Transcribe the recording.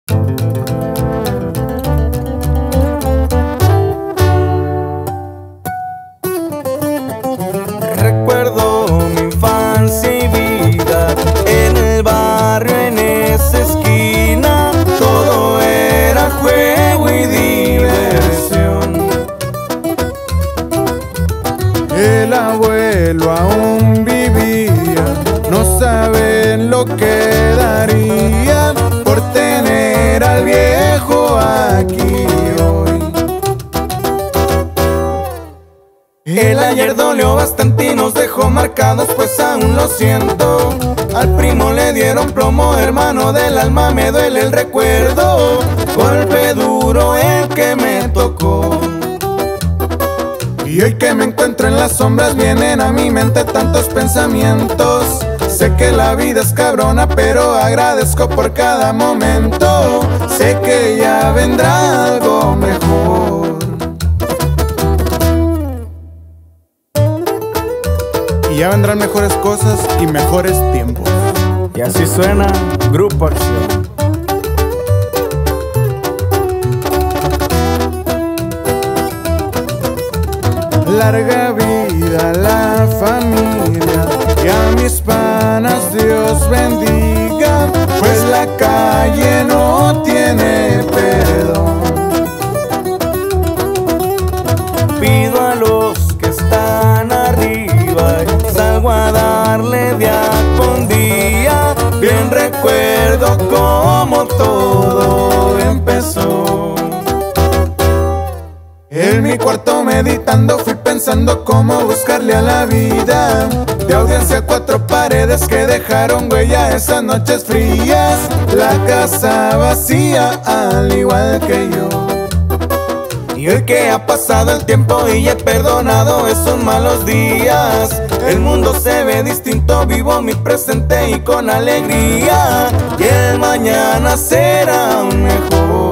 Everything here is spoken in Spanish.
Recuerdo mi infancia y vida en el barrio, en esa esquina. Todo era juego y diversión. El abuelo aún vivía, no saben lo que darían por tener al viejo aquí hoy. El ayer dolió bastante y nos dejó marcados, pues aún lo siento. Al primo le dieron plomo, hermano del alma, me duele el recuerdo. Golpe duro el que me tocó. Y hoy que me encuentro en las sombras vienen a mi mente tantos pensamientos. Sé que la vida es cabrona, pero agradezco por cada momento. Sé que ya vendrá algo mejor. Y ya vendrán mejores cosas y mejores tiempos. Y así suena Grupo Acción. Larga vida a la familia y a mis panas Dios bendiga, pues la calle no tiene perdón. Pido a los que están arriba y salgo a darle día con día. Bien recuerdo cómo todo empezó. En mi cuarto meditando fui pensando cómo buscarle a la vida. De audiencia 4 paredes que dejaron huella esas noches frías. La casa vacía al igual que yo. Y hoy que ha pasado el tiempo y he perdonado esos malos días, el mundo se ve distinto, vivo mi presente y con alegría. Y el mañana será aún mejor.